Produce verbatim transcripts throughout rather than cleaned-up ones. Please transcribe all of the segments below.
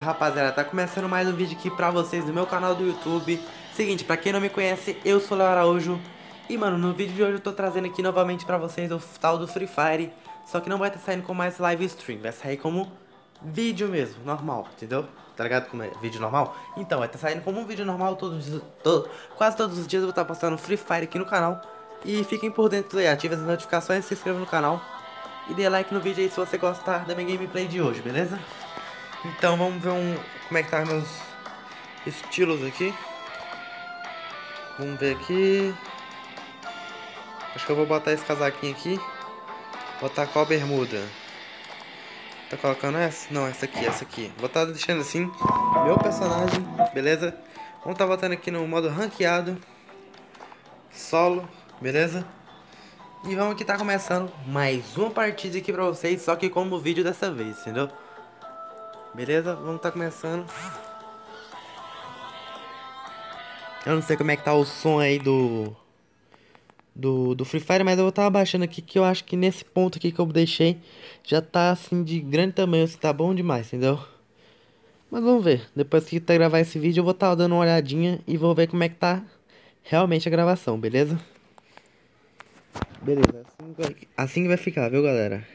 Rapaziada, tá começando mais um vídeo aqui pra vocês no meu canal do YouTube. Seguinte, pra quem não me conhece, eu sou o Léo Araújo. E mano, no vídeo de hoje eu tô trazendo aqui novamente pra vocês o tal do Free Fire. Só que não vai estar saindo como mais live stream, vai sair como vídeo mesmo, normal, entendeu? Tá ligado como é vídeo normal? Então, vai estar saindo como um vídeo normal todos, todo, quase todos os dias eu vou estar postando Free Fire aqui no canal. E fiquem por dentro aí, ativem as notificações, se inscrevam no canal. E dê like no vídeo aí se você gostar da minha gameplay de hoje, beleza? Então vamos ver um, como é que tá meus estilos aqui. Vamos ver aqui. Acho que eu vou botar esse casaquinho aqui. Botar qual bermuda? Tá colocando essa? Não, essa aqui, essa aqui. Vou estar deixando assim, meu personagem, beleza? Vamos estar botando aqui no modo ranqueado. Solo, beleza? E vamos aqui tá começando mais uma partida aqui pra vocês, só que como vídeo dessa vez, entendeu? Beleza? Vamos tá começando. Eu não sei como é que tá o som aí do... Do, do Free Fire, mas eu tava baixando aqui que eu acho que nesse ponto aqui que eu deixei já tá assim de grande tamanho, assim, tá bom demais, entendeu? Mas vamos ver, depois que tá gravar esse vídeo eu vou estar tá dando uma olhadinha e vou ver como é que tá realmente a gravação, beleza? Beleza, assim vai, assim que vai ficar, viu galera?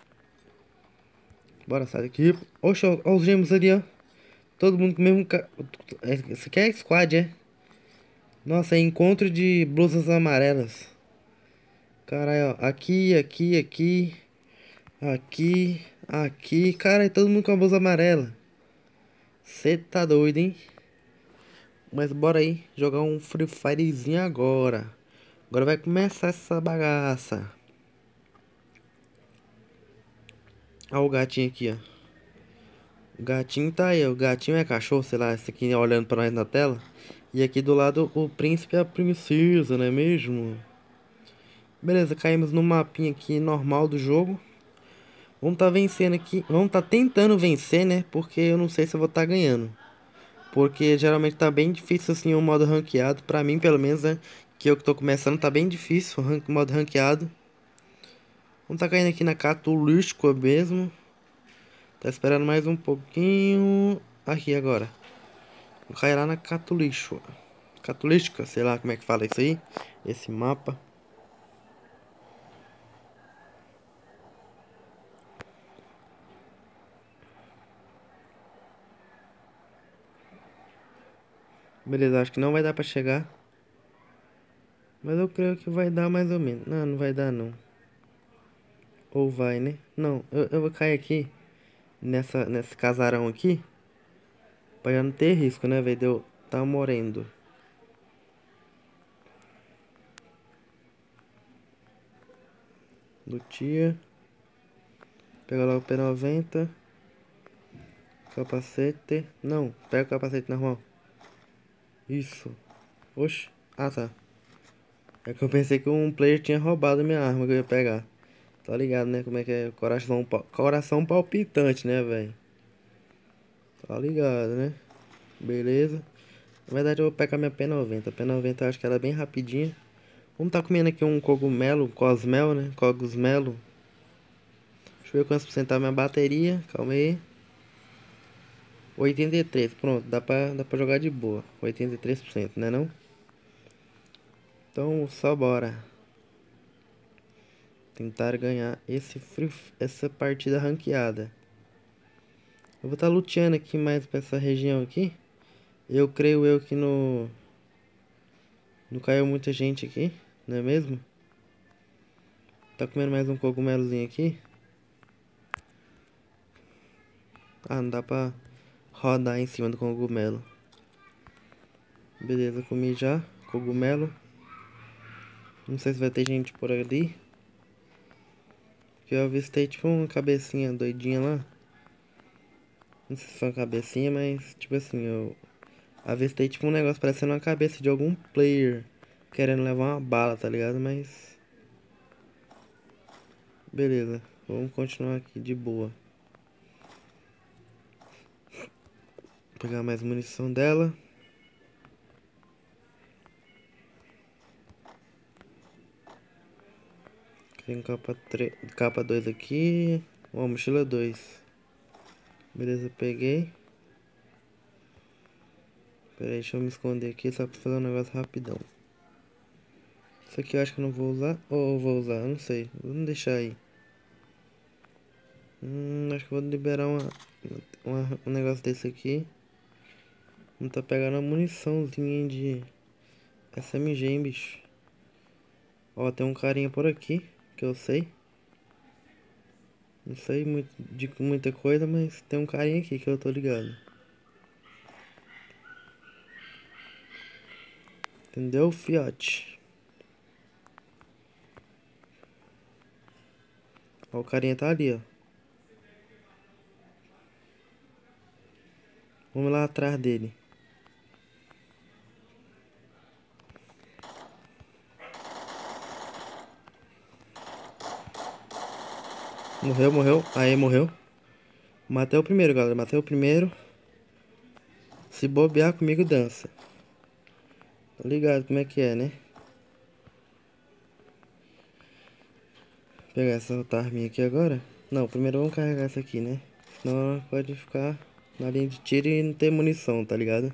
Bora, sai daqui. Oxe, ó, ó os gêmeos ali, ó. Todo mundo com o mesmo... Ca... Esse aqui é squad, é? Nossa, é encontro de blusas amarelas. Caralho, ó, aqui, aqui, aqui... Aqui, aqui, cara, é todo mundo com a blusa amarela. Cê tá doido, hein? Mas bora aí jogar um Free Firezinho agora. Agora vai começar essa bagaça. Olha o gatinho aqui, ó. O gatinho tá aí, ó. O gatinho é cachorro, sei lá, esse aqui olhando pra nós na tela. E aqui do lado o príncipe e a princesa, não é mesmo? Beleza, caímos no mapinha aqui normal do jogo. Vamos tá vencendo aqui. Vamos tá tentando vencer, né? Porque eu não sei se eu vou tá ganhando. Porque geralmente tá bem difícil assim o modo ranqueado. Pra mim, pelo menos, né? Que eu que tô começando, tá bem difícil o modo ranqueado. Vamos tá caindo aqui na Catulística mesmo. Tá esperando mais um pouquinho. Aqui agora. Vou cair lá na Catulística. Catulística, sei lá como é que fala isso aí. Esse mapa. Beleza, acho que não vai dar pra chegar. Mas eu creio que vai dar mais ou menos. Não, não vai dar não. Ou vai, né? Não, eu, eu vou cair aqui. Nessa, nesse casarão aqui. Pra já não ter risco, né, velho? De eu tá morrendo. Lutia. Pega lá o P noventa. Capacete. Não, pega o capacete normal. Isso. Oxe. Ah, tá. É que eu pensei que um player tinha roubado a minha arma que eu ia pegar. Tá ligado, né? Como é que é? Coração, coração palpitante, né, velho? Tá ligado, né? Beleza. Na verdade, eu vou pegar minha P noventa. A P noventa eu acho que ela é bem rapidinha. Vamos tá comendo aqui um cogumelo, cosmel, né? Cogumelo. Deixa eu ver quantos por cento tá minha bateria. Calma aí. oitenta e três, pronto. Dá pra, dá pra jogar de boa. oitenta e três por cento, né não? Então, só bora. Tentar ganhar esse free, essa partida ranqueada. Eu vou estar tá luteando aqui mais pra essa região aqui. Eu creio eu que no... Não caiu muita gente aqui, não é mesmo? Tá comendo mais um cogumelozinho aqui. Ah, não dá pra rodar em cima do cogumelo. Beleza, comi já. Cogumelo. Não sei se vai ter gente por ali. Que eu avistei tipo uma cabecinha doidinha lá. Não sei se foi uma cabecinha, mas tipo assim, eu avistei tipo um negócio parecendo uma cabeça de algum player querendo levar uma bala, tá ligado? Mas beleza, vamos continuar aqui de boa. Vou pegar mais munição dela. Tem capa três, capa dois aqui. Ó, mochila dois. Beleza, peguei. Pera aí, deixa eu me esconder aqui só pra fazer um negócio rapidão. Isso aqui eu acho que eu não vou usar. Ou eu vou usar, eu não sei. Vamos deixar aí. Hum, acho que eu vou liberar uma, uma, um negócio desse aqui. Não tá pegando a muniçãozinha de S M G, hein, bicho. Ó, tem um carinha por aqui, que eu sei. Não sei muito, de muita coisa, mas tem um carinha aqui que eu tô ligado. Entendeu, fiote? Ó, o carinha tá ali, ó. Vamos lá atrás dele. Morreu, morreu. Aí, morreu. Matei o primeiro, galera. Matei o primeiro. Se bobear comigo, dança. Tá ligado como é que é, né? Vou pegar essa outra arminha aqui agora. Não, primeiro vamos carregar essa aqui, né? Senão ela pode ficar na linha de tiro e não ter munição, tá ligado?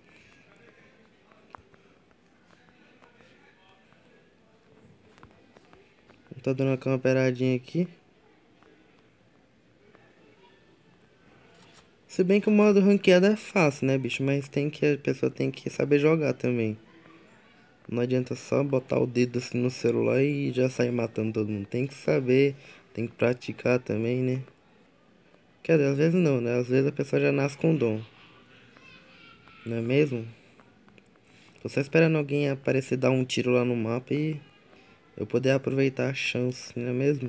Tô dando uma camperadinha aqui. Se bem que o modo ranqueado é fácil, né, bicho? Mas tem que, a pessoa tem que saber jogar também. Não adianta só botar o dedo assim no celular e já sair matando todo mundo. Tem que saber, tem que praticar também, né? Quer dizer, às vezes não, né? Às vezes a pessoa já nasce com dom. Não é mesmo? Tô só esperando alguém aparecer dar um tiro lá no mapa e eu poder aproveitar a chance, não é mesmo?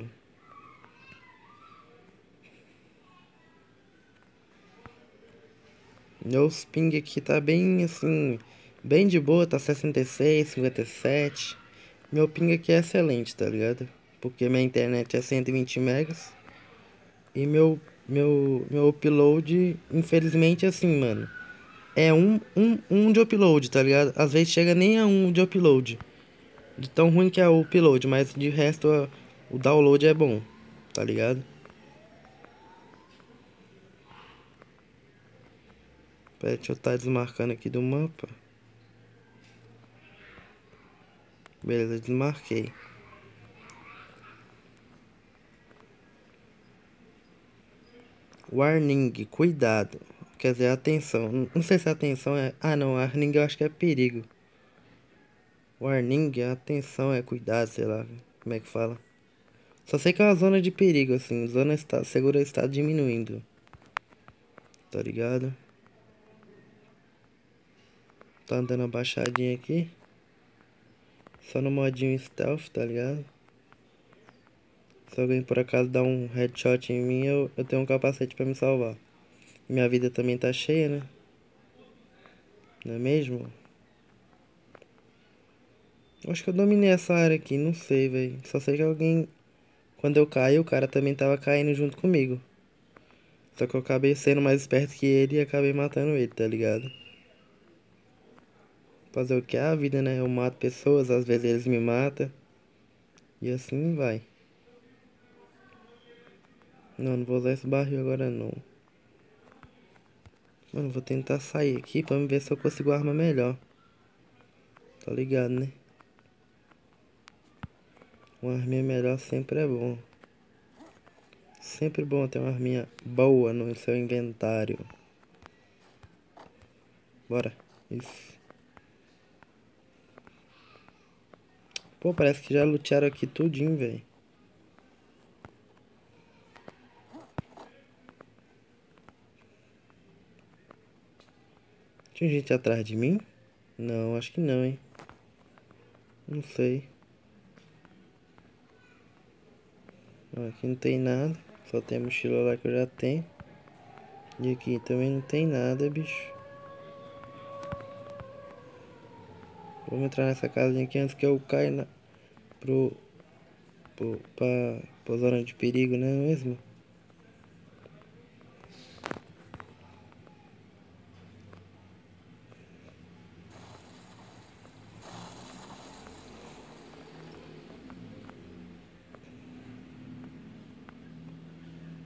Meus ping aqui tá bem assim, bem de boa, tá sessenta e seis, cinquenta e sete. Meu ping aqui é excelente, tá ligado? Porque minha internet é cento e vinte megas. E meu, meu, meu upload, infelizmente, assim, mano, é um, um, um de upload, tá ligado? Às vezes chega nem a um de upload. De tão ruim que é o upload, mas de resto a- o download é bom, tá ligado? Pera, deixa eu estar desmarcando aqui do mapa. Beleza, desmarquei. Warning, cuidado. Quer dizer, atenção. Não não sei se atenção é. Ah, não, warning eu acho que é perigo. Warning, atenção é cuidado, sei lá. Como é que fala? Só sei que é uma zona de perigo, assim. Zona está, segura está diminuindo. Tá ligado? Tá andando abaixadinho aqui. Só no modinho stealth, tá ligado? Se alguém por acaso dar um headshot em mim, eu, eu tenho um capacete pra me salvar. Minha vida também tá cheia, né? Não é mesmo? Acho que eu dominei essa área aqui, não sei, velho. Só sei que alguém. Quando eu caí, o cara também tava caindo junto comigo. Só que eu acabei sendo mais esperto que ele e acabei matando ele, tá ligado? Fazer o que é a vida, né? Eu mato pessoas, às vezes eles me matam. E assim vai. Não, não vou usar esse barril agora não. Mano, vou tentar sair aqui pra ver se eu consigo arma melhor. Tá ligado, né? Uma arminha melhor sempre é bom. Sempre bom ter uma arminha boa no seu inventário. Bora. Isso. Pô, parece que já lutearam aqui tudinho, velho. Tinha gente atrás de mim? Não, acho que não, hein. Não sei. Ó, aqui não tem nada. Só tem a mochila lá que eu já tenho. E aqui também não tem nada, bicho. Vamos entrar nessa casinha aqui antes que eu caia na, pro, pro, pra, pra zona de perigo, não é mesmo?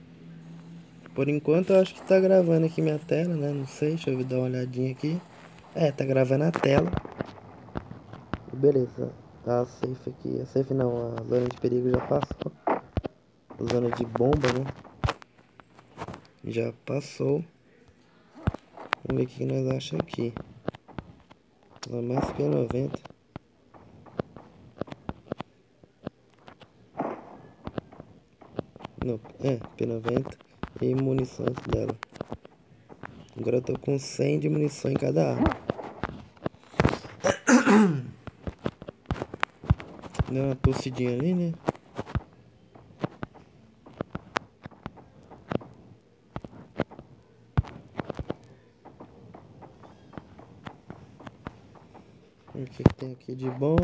Por enquanto eu acho que tá gravando aqui minha tela, né? Não sei, deixa eu dar uma olhadinha aqui. É, tá gravando a tela. E beleza. A safe aqui. A safe não, a zona de perigo já passou. A zona de bomba, né? Já passou. Vamos ver o que nós achamos aqui. Lá mais P noventa. Não, é, P noventa e munições dela. Agora eu tô com cem de munição em cada arma. Deu uma tossidinha ali, né? O que, que tem aqui de bom?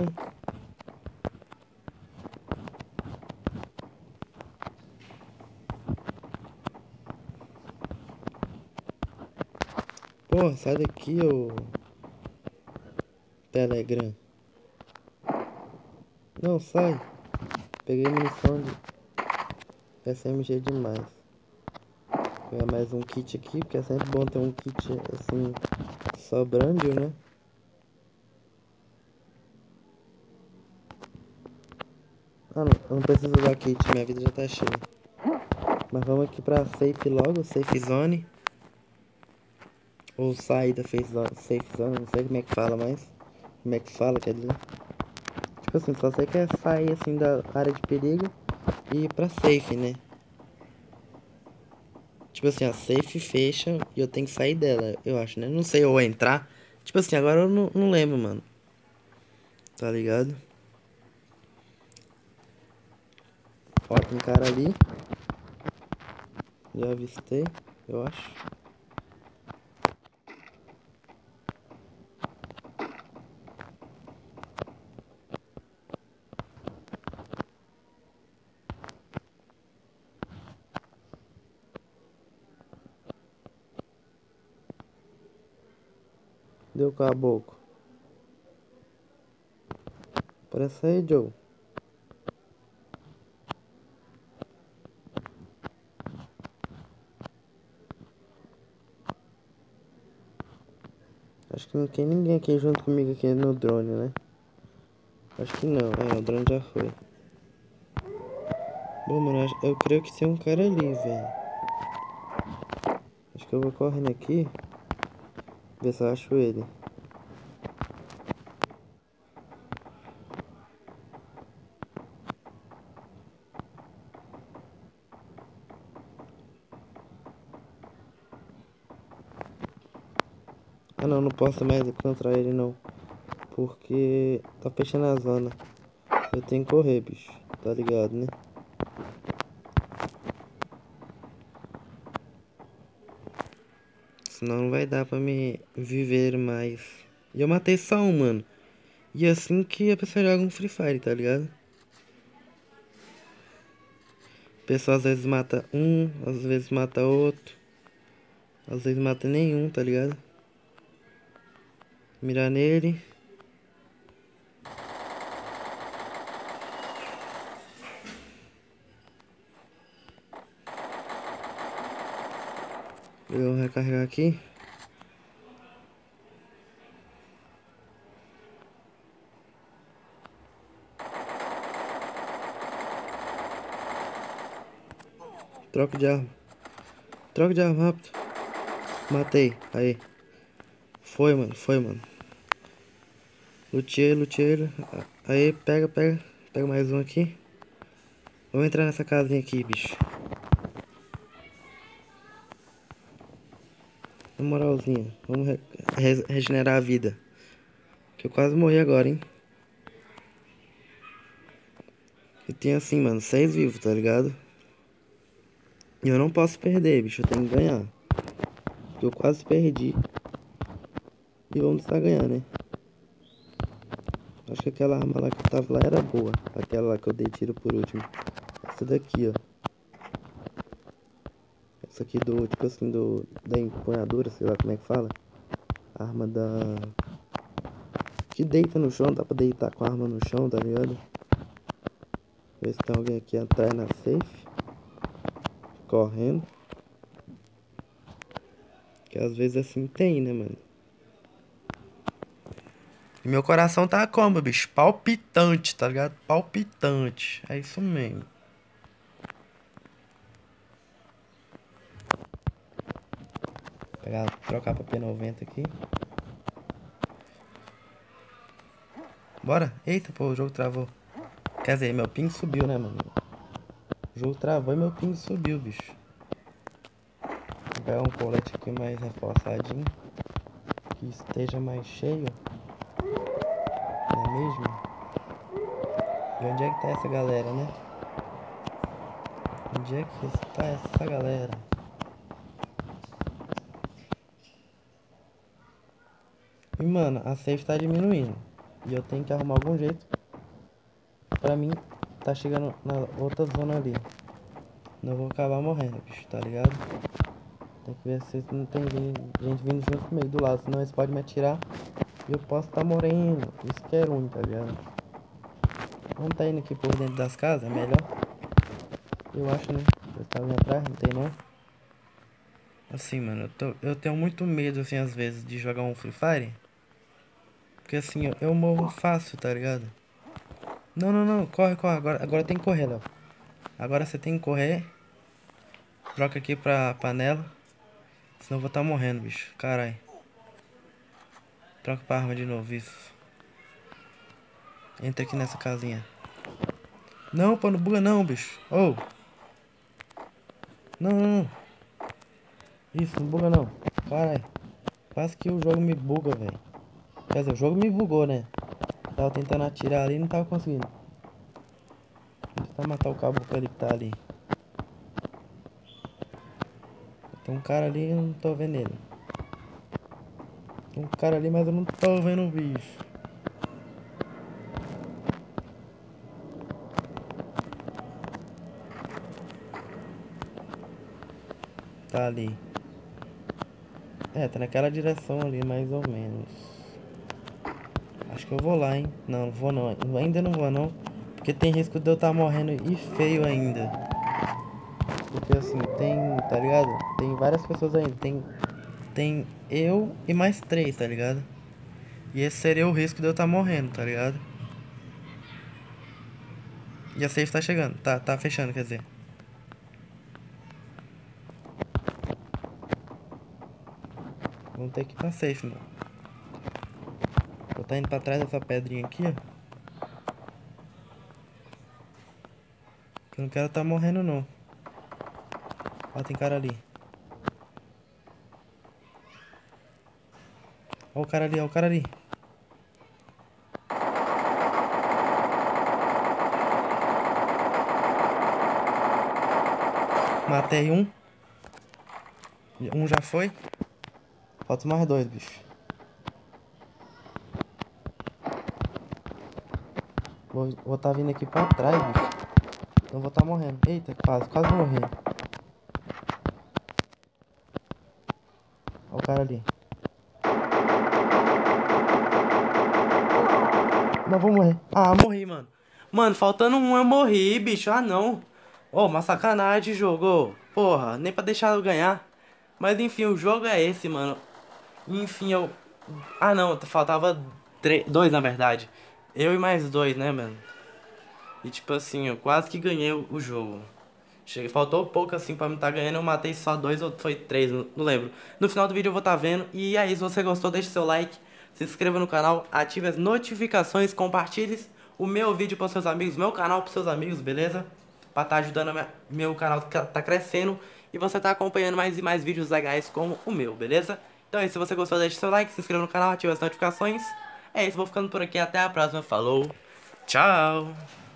Porra, sai daqui, ô Telegram. Não, sai. Peguei munição de S M G demais. Vou pegar mais um kit aqui, porque é sempre bom ter um kit assim, sobrando, né? Ah, não, eu não preciso usar kit, minha vida já tá cheia. Mas vamos aqui pra safe logo, safe zone. Ou sair da safe zone, safe zone, não sei como é que fala mais. Como é que fala, quer dizer. Tipo assim, só sei que é sair assim da área de perigo e ir pra safe, né? Tipo assim, a safe fecha e eu tenho que sair dela, eu acho, né? Não sei, ou entrar. Tipo assim, agora eu não, não lembro, mano. Tá ligado? Ó, tem cara ali. Já avistei, eu acho. Deu caboclo. Parece aí, Joe. Acho que não tem ninguém aqui junto comigo aqui no drone, né? Acho que não. É, o drone já foi. Bom, mano, eu creio que tem um cara ali, velho. Acho que eu vou correndo aqui. Ver se eu acho ele. Ah, não, não posso mais encontrar ele, não. Porque tá fechando a zona. Eu tenho que correr, bicho. Tá ligado, né? Senão não vai dar pra me viver mais. E eu matei só um, mano. E assim que a pessoa joga um Free Fire, tá ligado? A pessoa às vezes mata um, às vezes mata outro. Às vezes mata nenhum, tá ligado? Mirar nele. Eu vou recarregar aqui. Troca de arma. Troca de arma rápido. Matei. Aí. Foi, mano. Foi, mano. Lutei, lutei. Aí, pega, pega. Pega mais um aqui. Vamos entrar nessa casinha aqui, bicho. Na moralzinha. Vamos re re regenerar a vida. Que eu quase morri agora, hein. Eu tenho assim, mano, seis vivos, tá ligado? E eu não posso perder, bicho. Eu tenho que ganhar. Porque eu quase perdi. E vamos estar ganhando, né? Acho que aquela arma lá que tava lá era boa. Aquela lá que eu dei tiro por último. Essa daqui, ó. Essa aqui do, tipo assim, do da empunhadura, sei lá como é que fala. A arma da... que deita no chão, dá pra deitar com a arma no chão, tá ligado? Ver se tem alguém aqui atrás na safe. Correndo. Que às vezes assim tem, né, mano? E meu coração tá como, bicho? Palpitante, tá ligado? Palpitante. É isso mesmo. Pegar, trocar pra P noventa aqui. Bora. Eita, pô, o jogo travou. Quer dizer, meu ping subiu, né, mano? O jogo travou e meu ping subiu, bicho. Vou pegar um colete aqui mais reforçadinho. Que esteja mais cheio. Não é mesmo? E onde é que tá essa galera, né? Onde é que está essa galera? E mano, a safe tá diminuindo. E eu tenho que arrumar algum jeito pra mim tá chegando na outra zona ali. Não vou acabar morrendo, bicho, tá ligado? Tem que ver se não tem gente vindo junto comigo do lado, senão eles podem me atirar e eu posso estar tá morrendo. Isso que é ruim, tá ligado? Vamos tá indo aqui por dentro das casas, é melhor. Eu acho, né? Eu tava vindo atrás, não tem não. Assim, mano, eu, tô, eu tenho muito medo, assim, às vezes, de jogar um Free Fire. Porque assim, eu, eu morro fácil, tá ligado? Não, não, não, corre, corre, agora, agora tem que correr, Léo. Agora você tem que correr. Troca aqui pra panela. Senão eu vou estar tá morrendo, bicho, caralho. Troca pra arma de novo, isso. Entra aqui nessa casinha. Não, pô, não buga não, bicho. Oh. Não, não, não. Isso, não buga não. Caralho. Quase que o jogo me buga, velho. Quer dizer, o jogo me bugou, né? Tava tentando atirar ali e não tava conseguindo. Vou tentar matar o caboclo ali que tá ali. Tem um cara ali e eu não tô vendo ele. Tem um cara ali, mas eu não tô vendo o bicho. Tá ali. É, tá naquela direção ali, mais ou menos. Acho que eu vou lá, hein? Não, não vou não. Ainda não vou não. Porque tem risco de eu estar morrendo e feio ainda. Porque assim, tem, tá ligado? Tem várias pessoas ainda. Tem, tem eu e mais três, tá ligado? E esse seria o risco de eu estar morrendo, tá ligado? E a safe tá chegando. Tá, tá fechando, quer dizer. Vamos ter que ir pra safe, mano. Vou tá indo pra trás dessa pedrinha aqui, ó. Eu não quero tá morrendo, não. Ó, tem cara ali. Ó o cara ali, ó o cara ali. Matei um. Um já foi. Falta mais dois, bicho. Vou, vou tá vindo aqui pra trás, bicho. Então vou tá morrendo. Eita, quase, quase morri. Olha o cara ali. Não, vou morrer. Ah, morri, mano. Mano, faltando um eu morri, bicho. Ah, não. Ô, oh, uma sacanagem jogo. Porra, nem pra deixar eu ganhar. Mas enfim, o jogo é esse, mano. Enfim, eu... Ah, não, faltava três, dois, na verdade. Eu e mais dois, né, mano? E tipo assim, eu quase que ganhei o, o jogo. Cheguei, faltou pouco assim pra me estar tá ganhando. Eu matei só dois ou foi três, não, não lembro. No final do vídeo eu vou estar tá vendo. E aí, se você gostou, deixe seu like. Se inscreva no canal, ative as notificações, compartilhe o meu vídeo para seus amigos, meu canal para seus amigos, beleza? Pra estar tá ajudando a meu canal que tá crescendo. E você tá acompanhando mais e mais vídeos legais como o meu, beleza? Então é isso, se você gostou, deixe seu like, se inscreva no canal, ative as notificações. É isso, vou ficando por aqui, até a próxima, falou, tchau!